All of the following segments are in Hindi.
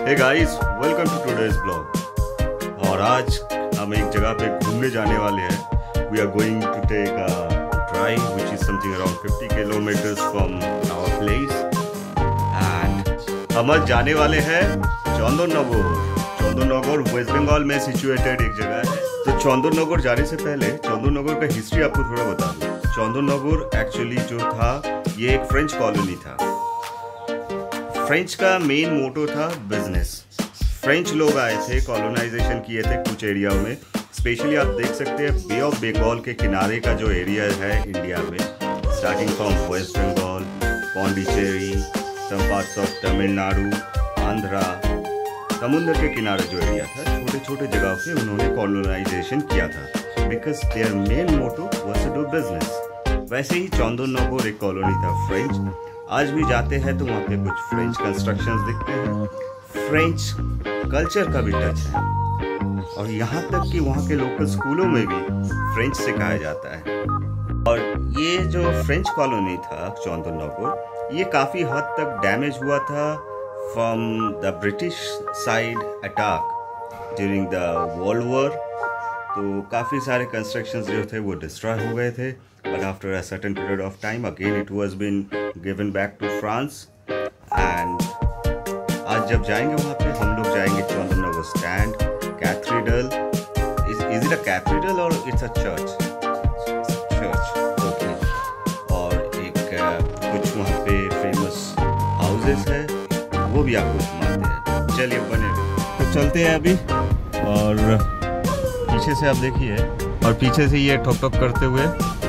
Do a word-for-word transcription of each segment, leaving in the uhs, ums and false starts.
Hey guys, welcome to today's blog. और आज हम एक जगह पे घूमने जाने वाले हैं। We are going to take a drive which is something around fifty kilometres from our place and हम आज जाने वाले हैं चंदननगर। चंदननगर वेस्ट बंगाल में सिचुएटेड एक जगह है। तो चंदननगर जाने से पहले चंदननगर का हिस्ट्री आपको थोड़ा बता दूं। चंदननगर एक्चुअली जो था ये एक फ्रेंच कॉलोनी था। फ्रेंच का मेन मोटो था बिजनेस। फ्रेंच लोग आए थे, कॉलोनाइजेशन किए थे कुछ एरिया में। स्पेशली आप देख सकते हैं बे ऑफ बंगाल के किनारे का जो एरिया है इंडिया में, starting from west Bengal, Pondicherry, some parts of Tamil Nadu, Andhra, समुद्र के किनारे जो एरिया था, छोटे छोटे जगह पे उन्होंने कॉलोनाइजेशन किया था because their main motto was to do business. वैसे ही चंदननगर एक कॉलोनी था फ्रेंच। आज भी जाते हैं तो वहाँ पे कुछ फ्रेंच कंस्ट्रक्शंस दिखते हैं, फ्रेंच कल्चर का भी टच है। और यहाँ तक कि वहाँ के लोकल स्कूलों में भी फ्रेंच सिखाया जाता है। और ये जो फ्रेंच कॉलोनी था चंदननगर, ये काफ़ी हद तक डैमेज हुआ था from the British side attack during the world war. तो काफ़ी सारे कंस्ट्रक्शंस जो थे वो डिस्ट्रॉय हो गए थे। But after a certain period of time, again it was been given back to France. And आज जब जाएंगे वहाँ पे हम लोग जाएंगे Chandannagar stand, cathedral. Is is it a cathedral or it's a church? It's a church. Okay. और एक कुछ वहाँ पे famous houses है, वो भी आपको घुमाते हैं। चलिए बने तो चलते हैं अभी। और पीछे से आप देखिए, और पीछे से ये ठोक ठोक करते हुए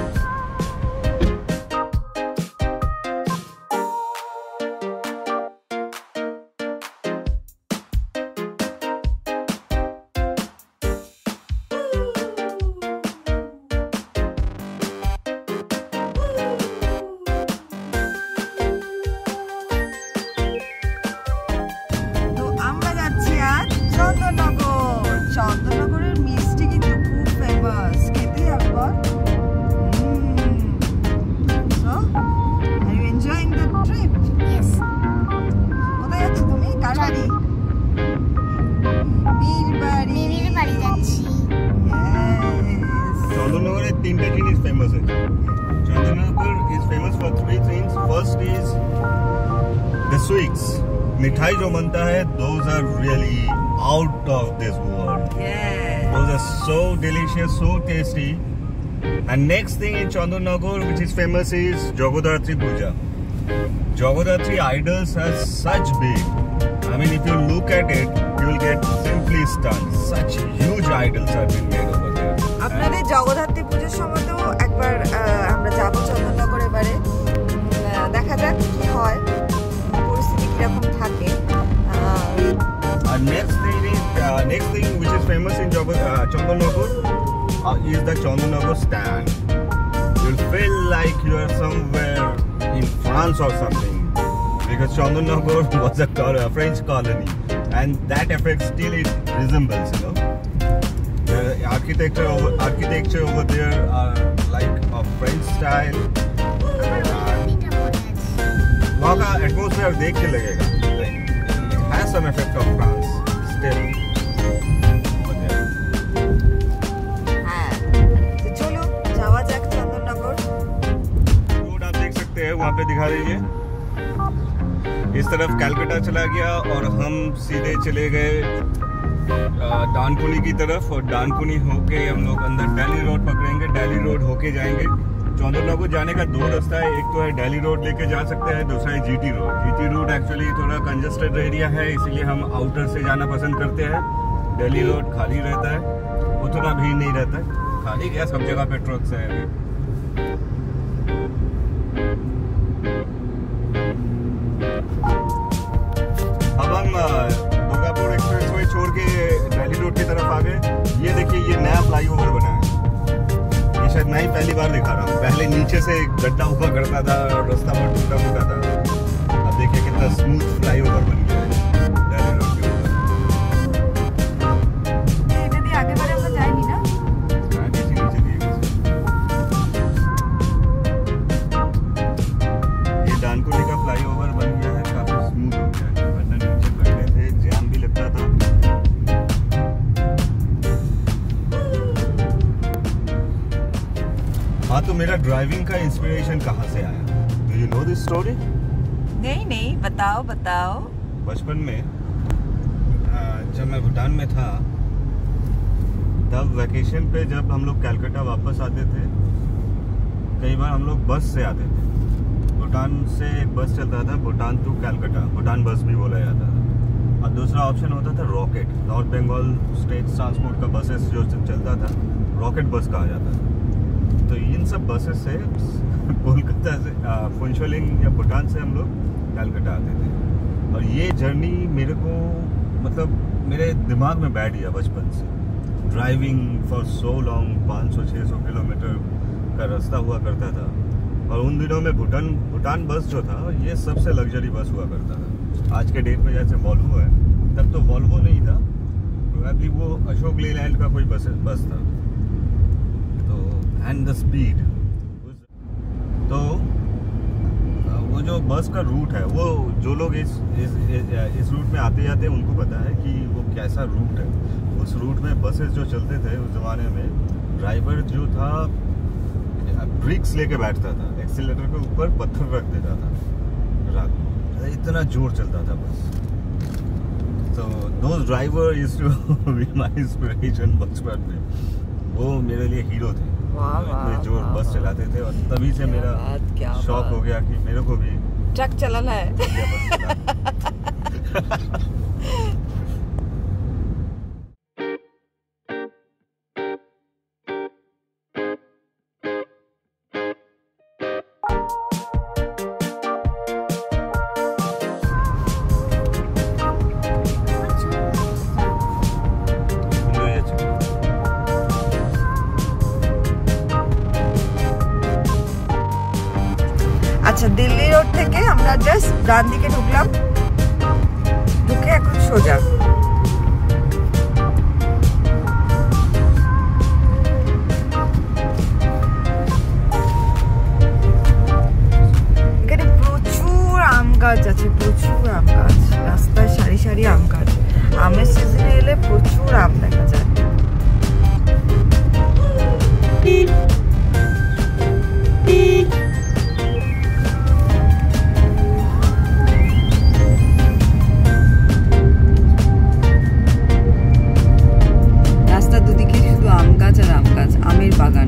চন্দননগরের মিষ্টি কিন্তু খুব ফেমাস, খেতে একবার। So are you enjoying the trip? Yes. কোথায় যাচ্ছ তুমি? কার বাড়ি? বীর বাড়ি। বীর বাড়ি যাচ্ছি। চন্দননগরে তিনটা জিনিস ফেমাস আছে। Chandannagar is famous for three things. First is the sweets. मिठाई जो बनता है those are really out of this world. Yeah. Those are so delicious, so tasty. And next thing in Chandanagar which is famous is Jagadharatri Puja. Jagadharatri idols are such big. I mean, if you look at it, you will get simply stunned. Such huge idols have been made over there. আপনাদের জগদ্ধাত্রী পূজার সময় তো একবার আমরা যাব চন্দননগর। এবারে দেখা যাক কি হয়, পরিস্থিতি কিরকম থাকে। And next thing is uh, next thing which is famous in Jog uh, Chandanagar uh, is the Chandanagar stand. You'll feel like you are somewhere in France or something because Chandanagar was a, a French colony, and that effect still it resembles, you know. The architecture over architecture over there are like a French style. वहाँ का एटमॉस्फेयर देख के लगेगा has some effect of France still. हाँ, तो चलो जावा जाक चंदननगर। रोड आप देख सकते हैं, वहाँ पे दिखा दीजिए। इस तरफ कलकत्ता चला गया और हम सीधे चले गए डानकुनी की तरफ, और डानकुनी होके हम लोग अंदर दिल्ली रोड पकड़ेंगे। दिल्ली रोड होके जाएंगे। चंदननगर जाने का दो रास्ता है, एक तो है दिल्ली रोड लेके जा सकते हैं, दूसरा है GT road. GT road actually थोड़ा कंजेस्टेड एरिया है, इसीलिए हम आउटर से जाना पसंद करते हैं। दिल्ली रोड खाली रहता है, उतना भीड़ नहीं रहता है, खाली क्या सब जगह पे ट्रक्स है अभी। अब हम दुर्गापुर एक्सप्रेसवे छोड़ के दिल्ली रोड की तरफ आ गए। ये देखिए, ये नया फ्लाईओवर बना है। शायद मैं ही पहली बार दिखा रहा हूँ। पहले नीचे से गड्ढा हुआ करता था और रास्ता बहुत टूटा फूटा था। अब देखिए कितना स्मूथ फ्लाईओवर बन गया है दिल्ली रोड के ऊपर। ये आगे बढ़े हम जाएंगे ना? हाँ, नीचे नीचे दिए। ये डानकुनी का फ्लाईओवर बन गया है, काफी स्मूथ हो गया है। वरना नीचे गड्ढे थे, जाम भी हाँ, तो मेरा ड्राइविंग का इंस्पिरेशन कहाँ से आया? Do you know this story? नहीं नहीं, बताओ बताओ। बचपन में जब मैं भूटान में था, तब वैकेशन पे जब हम लोग कलकत्ता वापस आते थे, कई बार हम लोग बस से आते थे। भूटान से एक बस चलता था, भूटान टू कलकत्ता, भूटान बस भी बोला जाता था। और दूसरा ऑप्शन होता था rocket, north Bengal state transport का बसेस जो चलता था, रॉकेट बस कहा जाता था। तो इन सब बसेस से कोलकाता से फुनशोलिंग या भूटान से हम लोग कलकत्ता आते थे। और ये जर्नी मेरे को मतलब मेरे दिमाग में बैठ गया बचपन से। ड्राइविंग फॉर सो लॉन्ग, पाँच सौ छः सौ किलोमीटर का रास्ता हुआ करता था। और उन दिनों में भूटान भूटान बस जो था, ये सबसे लग्जरी बस हुआ करता था। आज के डेट में जैसे वॉल्वो है, तब तो वॉल्वो नहीं था, प्रोबेबली वो अशोक लेलैंड का कोई बस बस था। तो एंड द स्पीड, तो वो जो बस का रूट है, वो जो लोग इस इस, इस रूट में आते जाते हैं उनको पता है कि वो कैसा रूट है। उस रूट में बसेस जो चलते थे उस ज़माने में, ड्राइवर जो था ब्रिक्स लेके बैठता था, एक्सीलरेटर के ऊपर पत्थर रख देता था रात को, इतना जोर चलता था बस। तो those driver is to be my inspiration बचपन में। वो मेरे लिए हीरो थे, इतने जोर बस चलाते थे। और तभी से मेरा शौक हो गया कि मेरे को भी ट्रक चलाना है। আচ্ছা, দিল্লি রোড থেকে আমরা জাস্ট ডান দিকে ঢুকলাম, ঢুকে এখন সোজা। এখানে প্রচুর আম গাছ আছে, প্রচুর আম গাছ, রাস্তায় সারি সারি আম গাছ। আমের সিজনে এলে প্রচুর আম দেখা যায়। আমের বাগান।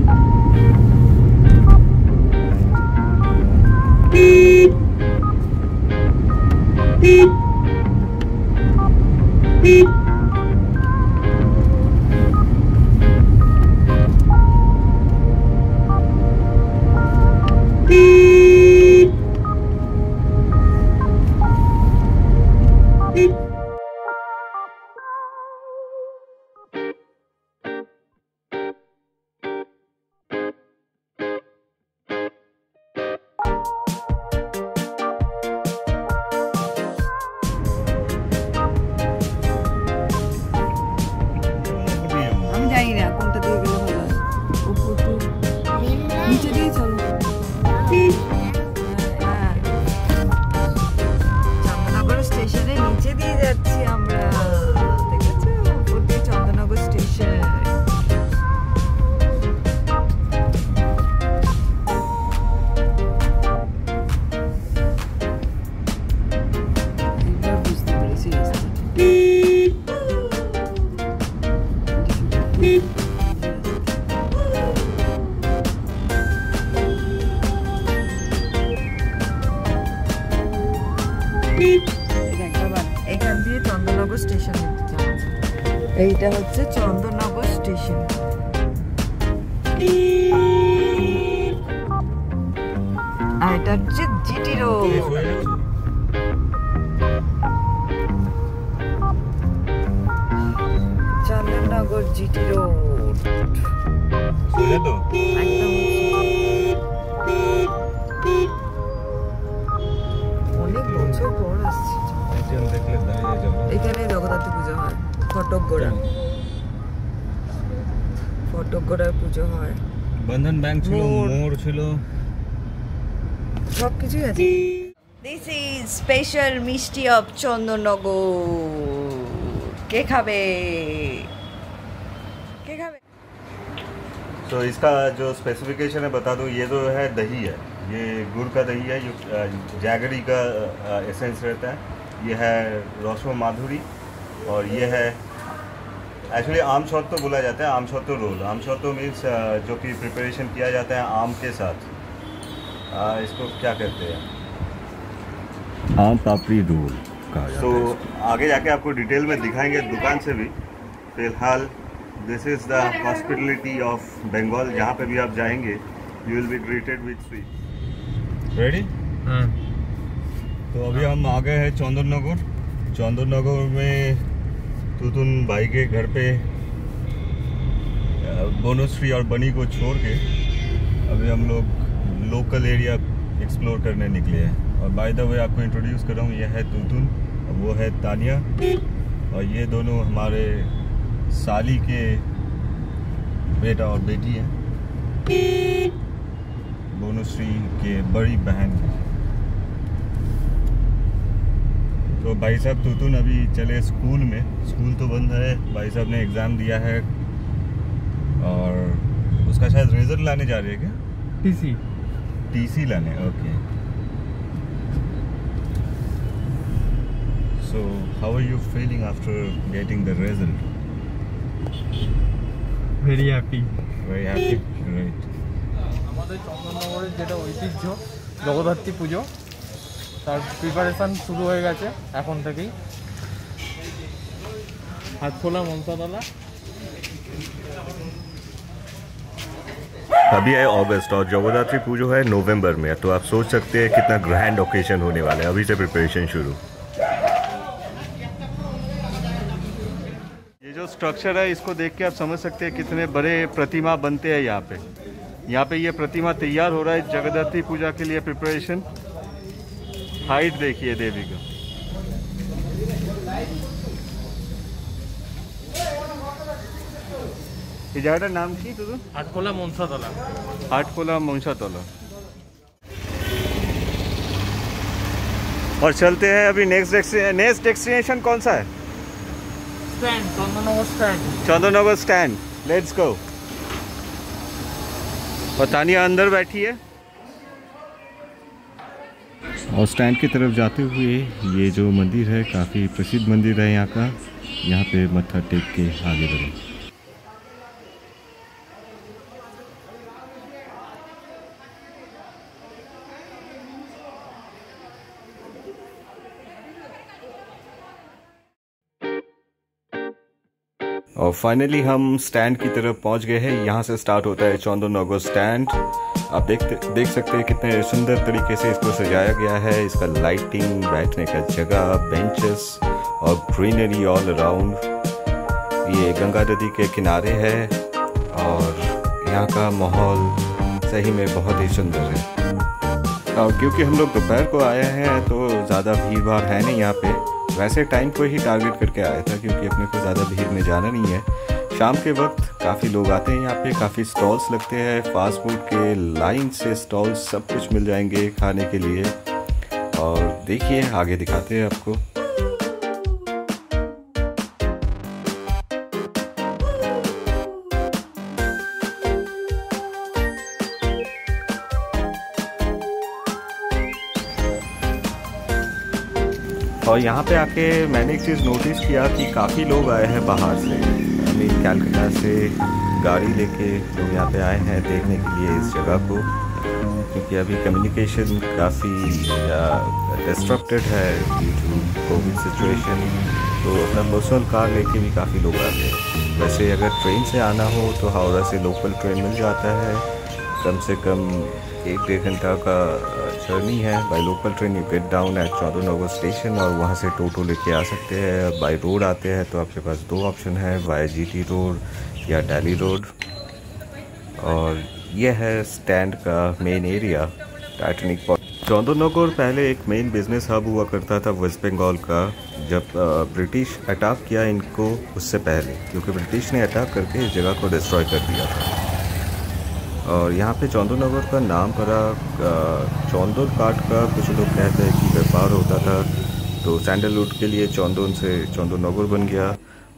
এইটা হচ্ছে চন্দননগর স্টেশন। আর এটা হচ্ছে GT road. Chandannagar GT road একদম অনেক বছর পর আসছে। এখানে জগদ্ধাত্রী পুজো হয়, ফটক গোড়া ফটক গোড়ার পুজো হয়, বন্ধন ব্যাংক ছিল, মোড় ছিল, সব কিছুই আছে। This is special mishti of Chandannagar. কে খাবে কে খাবে? तो so, इसका जो स्पेसिफिकेशन है बता दूँ, ये जो है दही है, ये गुड़ का दही है, ये जैगरी का एसेंस रहता है, ये है रोशो माधुरी, और ये है एक्चुअली आम छौतो बोला जाता है, आम छौतो रोल। आम छौतो मीन्स जो कि प्रिपरेशन किया जाता है आम के साथ, आ, इसको क्या कहते हैं, आम पापड़ी रोल कहा जाता है। तो आगे जाके आपको डिटेल में दिखाएंगे दुकान से भी। फिलहाल this is the hospitality of Bengal, जहाँ पे भी आप जाएंगे you will be greeted with sweet. Ready? हाँ। तो अभी हम आ गए हैं चंदन नगर। चंदन नगर में तुतुन भाई के घर पे बनोश्री और बनी को छोड़ के अभी हम लोग लोकल एरिया एक्सप्लोर करने निकले हैं। और बाय द वे आपको इंट्रोड्यूस कर रहा हूँ, यह है तुतुन, वो है तानिया, और ये दोनों हमारे साली के बेटा और बेटी हैं, बनोश्री के बड़ी बहन। तो भाई साहब तुतुन अभी चले स्कूल में, स्कूल तो बंद है, भाई साहब ने एग्ज़ाम दिया है और उसका शायद रिजल्ट लाने जा रहे हैं क्या? टीसी टीसी लाने। Okay, so how are you feeling after getting the result? Very happy, very happy, great. আমাদের চন্দননগরের যেটা ঐতিহ্য জগদ্ধাত্রী পুজো, তার প্রিপারেশান শুরু হয়ে গেছে এখন থেকেই। হাটখোলা মনসাতলা। अभी है अगस्त और जगद्धात्री पूजो है नवंबर में, तो आप सोच सकते हैं कितना ग्रैंड ओकेजन होने वाला है। अभी से प्रिपरेशन शुरू। ये जो स्ट्रक्चर है इसको देख के आप समझ सकते हैं कितने बड़े प्रतिमा बनते हैं यहाँ पे। यहाँ पे ये प्रतिमा तैयार हो रहा है जगद्धात्री पूजा के लिए, प्रिपरेशन। हाइट देखिए देवी का। ये जगह नाम की तो हाटखोला मनसातला। हाटखोला मनसातला। और चलते हैं अभी नेक्स्ट नेक्स्ट डेस्टिनेशन कौन सा है? Stand, Chandannagar stand. Chandannagar stand, let's go. और तानिया अंदर बैठी है। और स्टैंड की तरफ जाते हुए ये जो मंदिर है, काफ़ी प्रसिद्ध मंदिर है यहाँ का, यहाँ पे मत्था टेक के आगे बढ़े। और फाइनली हम स्टैंड की तरफ पहुंच गए हैं। यहाँ से स्टार्ट होता है चंदननगर स्टैंड। आप देख देख सकते हैं कितने सुंदर तरीके से इसको सजाया गया है। इसका लाइटिंग, बैठने का जगह, बेंचेस और ग्रीनरी ऑल अराउंड। ये गंगा नदी के किनारे है और यहाँ का माहौल सही में बहुत ही सुंदर है। और क्योंकि हम लोग दोपहर को आए हैं तो ज़्यादा भीड़ भाड़ है नहीं यहाँ पे। वैसे टाइम को ही टारगेट करके आया था क्योंकि अपने को ज़्यादा भीड़ में जाना नहीं है। शाम के वक्त काफ़ी लोग आते हैं यहाँ पे, काफ़ी स्टॉल्स लगते हैं, फास्ट फूड के लाइन से स्टॉल्स, सब कुछ मिल जाएंगे खाने के लिए। और देखिए आगे दिखाते हैं आपको। और यहाँ पे आके मैंने एक चीज़ नोटिस किया कि काफ़ी लोग आए हैं बाहर से, आई मीन कैलकाटा से गाड़ी लेके लोग यहाँ पे आए हैं देखने के लिए इस जगह को, क्योंकि अभी कम्युनिकेशन काफ़ी डिस्ट्रप्टेड है ड्यू टू कोविड सिचुएशन। तो अपना पर्सनल कार लेके भी काफ़ी लोग आते हैं। वैसे अगर ट्रेन से आना हो तो हावड़ा से लोकल ट्रेन मिल जाता है, कम से कम एक डेढ़ घंटा का जर्नी है। By local train you get down at Chandannagar station और वहाँ से टोटो लेके आ सकते हैं। बाय रोड आते हैं तो आपके पास दो ऑप्शन है, वाया जीटी रोड या दिल्ली रोड। और यह है स्टैंड का main area, titanic point. Chandannagar पहले एक मेन बिजनेस हब हुआ करता था वेस्ट बंगाल का। जब ब्रिटिश अटैक किया इनको उससे पहले, क्योंकि ब्रिटिश ने अटैक करके इस जगह को डिस्ट्रॉय कर दिया था। और यहाँ पे चंदननगर का नाम पड़ा चंदन काठ का। कुछ लोग कहते हैं कि व्यापार होता था तो सैंडलवुड के लिए चंदन से चंदननगर बन गया।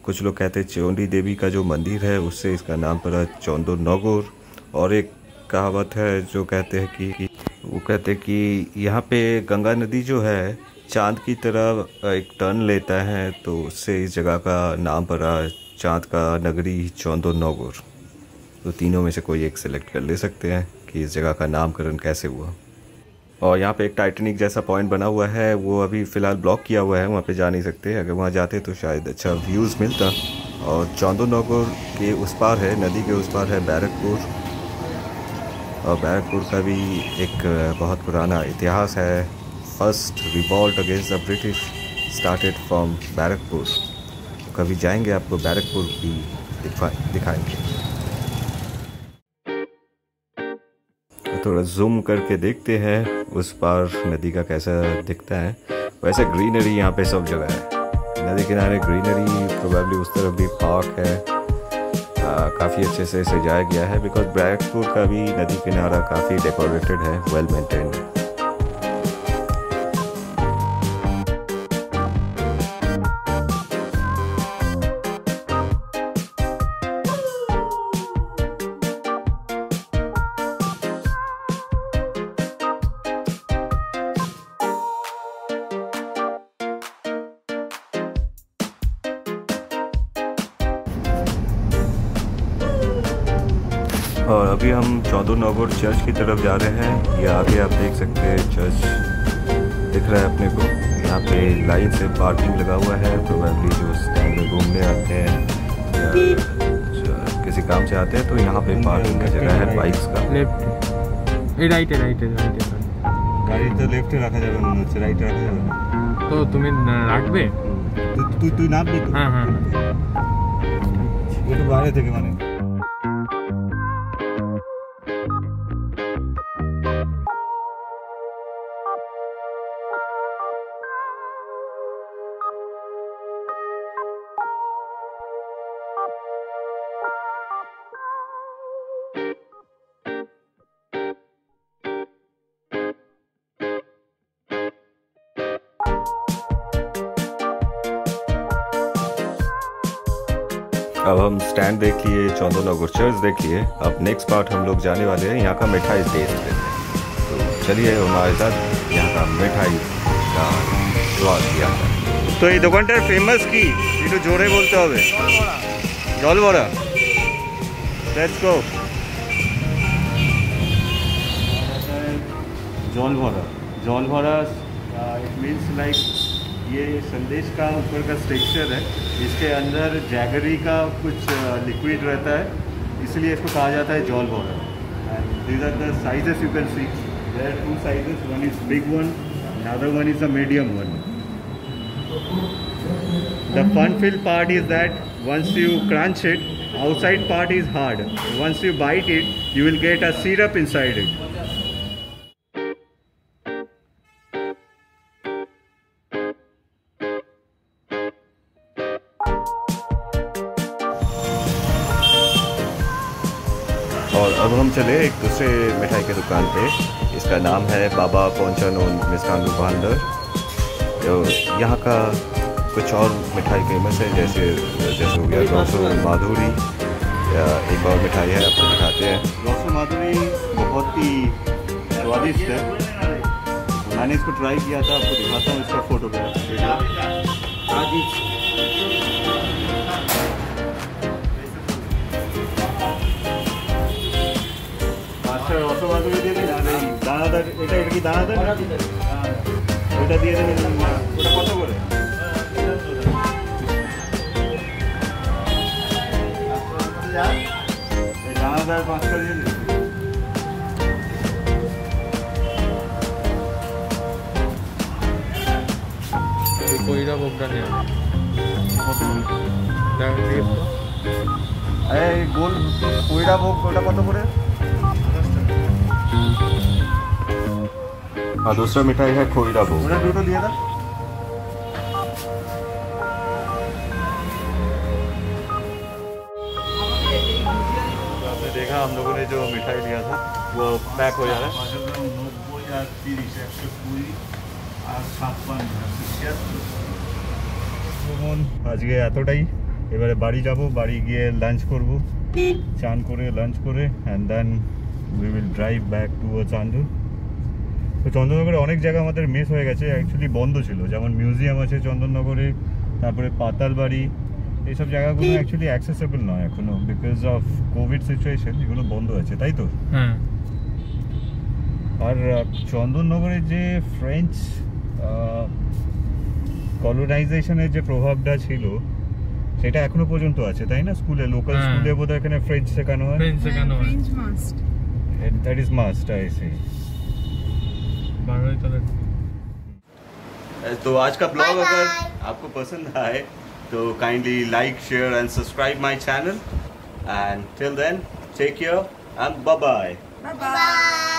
कुछ लोग कहते हैं चौंडी देवी का जो मंदिर है उससे इसका नाम पड़ा चौंदो नौगोर। और एक कहावत है जो कहते हैं कि वो कहते हैं कि यहाँ पे गंगा नदी जो है चांद की तरह एक टर्न लेता है, तो उससे इस जगह का नाम पड़ा चांद का नगरी चौंदो नौगोर। तो तीनों में से कोई एक सेलेक्ट कर ले सकते हैं कि इस जगह का नामकरण कैसे हुआ। और यहाँ पे एक टाइटैनिक जैसा पॉइंट बना हुआ है, वो अभी फ़िलहाल ब्लॉक किया हुआ है, वहाँ पे जा नहीं सकते। अगर वहाँ जाते तो शायद अच्छा व्यूज़ मिलता। और चौंदो नौगोर के उस पार है, नदी के उस पार है बैरकपुर। और बैरकपुर का भी एक बहुत पुराना इतिहास है। First revolt against the British started from Barrackpore. कभी जाएंगे आपको बैरकपुर भी दिखा दिखाएंगे। थोड़ा जूम करके देखते हैं उस पार नदी का कैसा दिखता है। वैसे ग्रीनरी यहाँ पे सब जगह है, नदी किनारे ग्रीनरी। प्रोबेबली उस तरफ भी पार्क है, काफ़ी अच्छे से सजाया गया है। बिकॉज बैरकपुर का भी नदी किनारा काफ़ी डेकोरेटेड है, वेल मेंटेन्ड है। और अभी हम चौंदो नौगोर चर्च की तरफ जा रहे हैं। ये आगे आप देख सकते हैं चर्च दिख रहा है अपने को। यहाँ पे लाइन से पार्किंग लगा हुआ है। प्रोबेबली जो स्टैंड में घूमने आते हैं या किसी काम से आते हैं तो यहाँ पे पार्किंग का जगह है बाइक्स का। लेफ्ट राइट है राइट है राइट है गाड़ी तो लेफ्ट रखा जाएगा, राइट रखा जाएगा। तो तुम्हें রাখবে তুই তুই নামবি তো? হ্যাঁ হ্যাঁ একটু বাইরে থেকে মানে अब हम स्टैंड देख लिए, चौंदो नौगोर चर्च देख लिए। अब नेक्स्ट पार्ट हम लोग जाने वाले हैं यहाँ का मिठाई टेस्ट करने। तो चलिए हमारे साथ यहाँ का मिठाई का स्वाद किया जाए। तो ये दुकानटार फेमस की একটু জোরে বলতে হবে। জল ভরা। Let's go. जल भरा जल भरा इट मीन्स लाइक ये संदेश का ऊपर का स्ट्रक्चर है, इसके अंदर जैगरी का कुछ लिक्विड रहता है, इसलिए इसको कहा जाता है जल भरा। And these are the sizes you can see, there are two sizes, one is big one, another one is a medium one. The fun filled part is that once you crunch it, outside part is hard. Once you bite it, you will get a syrup inside it. और अब हम चले एक दूसरे मिठाई के दुकान पे। इसका नाम है बाबा पोंचानोन मिष्ठान भांडार। तो यहाँ का कुछ और मिठाई फेमस है, जैसे जैसे हो गया रसो माधुरी, या एक और मिठाई है आपको दिखाते हैं। रसो माधुरी बहुत ही स्वादिष्ट है, मैंने इसको ट्राई किया था, आपको दिखाता हूँ इसका फोटोग्राफ। আচ্ছা রসো মাধুরি দিয়ে দিন, আর এই দানাদার, এটা এটা কি দানাদার? ওটা দিয়ে দেবেন। ওটা কত করে? দানাদার পাঁচটা দিয়ে দিন। কইরা ভোগটা নেই এই গোল কইরা ভোগ ওটা কত করে? और दूसरा मिठाई है खोइरा भोग। ओटा দুটো দিয়ে দাও। आपने देखा हम लोगों ने जो मिठाई लिया था वो पैक हो जा रहा है। আজকে এতটাই। এবারে বাড়ি যাব, বাড়ি গিয়ে লাঞ্চ করব, চান করে লাঞ্চ করে and then we will drive back towards Andul. তো চন্দননগরে অনেক জায়গা আমাদের মিস হয়ে গেছে, অ্যাকচুয়ালি বন্ধ ছিল, যেমন মিউজিয়াম আছে চন্দননগরে, তারপরে পাতালবাড়ি, এইসব জায়গাগুলো অ্যাকচুয়ালি অ্যাক্সেসেবল নয় এখনো বিকজ অফ কোভিড সিচুয়েশন, এগুলো বন্ধ আছে, তাই তো? হ্যাঁ। আর চন্দননগরে যে ফ্রেঞ্চ কলোনাইজেশনের যে প্রভাবটা ছিল সেটা এখনো পর্যন্ত আছে, তাই না? স্কুলে, লোকাল স্কুলে বোধহয় এখানে ফ্রেঞ্চ শেখানো হয়। ফ্রেঞ্চ শেখানো হয়, French must, that is must, I say. বাংলায় চলে। तो आज का ब्लॉग अगर आपको पसंद आए तो kindly like, share and subscribe my channel and till then take care and bye bye. Bye by.